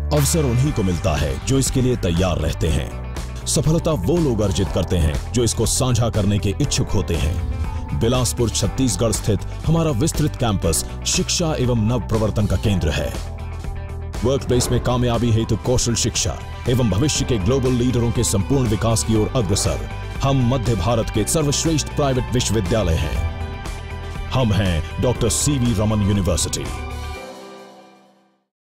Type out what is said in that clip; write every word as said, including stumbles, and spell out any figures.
अवसर उन्हीं को मिलता है जो इसके लिए तैयार रहते हैं। सफलता वो लोग अर्जित करते हैं जो इसको साझा करने के इच्छुक होते हैं। बिलासपुर छत्तीसगढ़ स्थित हमारा विस्तृत कैंपस शिक्षा एवं नव प्रवर्तन का केंद्र है। वर्क प्लेस में कामयाबी हेतु कौशल शिक्षा एवं भविष्य के ग्लोबल लीडरों के संपूर्ण विकास की ओर अग्रसर हम मध्य भारत के सर्वश्रेष्ठ प्राइवेट विश्वविद्यालय हैं। हम हैं doctor C V Raman university.